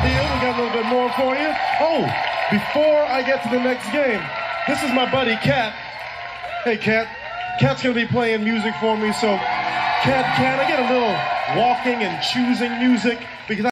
deal. We got a little bit more for you. Oh, before I get to the next game, this is my buddy Kat. Hey, Kat. Kat's gonna be playing music for me, so Kat, can I get a little walking and choosing music? Because